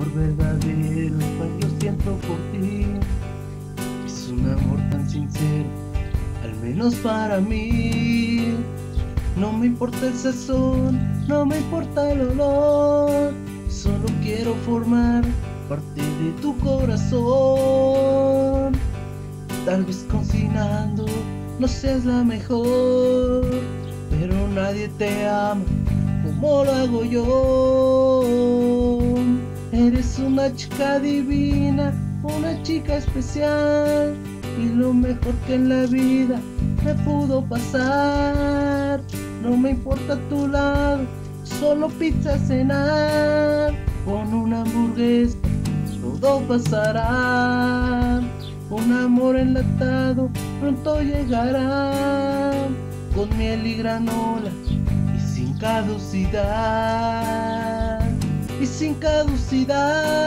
amor verdadero el cual yo siento por ti. Es un amor tan sincero, al menos para mí. No me importa el sazón, no me importa el olor, solo quiero formar parte de tu corazón. Tal vez cocinando no seas la mejor, pero nadie te ama como lo hago yo. Eres una chica divina, una chica especial, y lo mejor que en la vida me pudo pasar. No me importa tu lado, solo pizza a cenar, con una hamburguesa todo pasará. Un amor enlatado pronto llegará, con miel y granola y sin caducidad, y sin caducidad.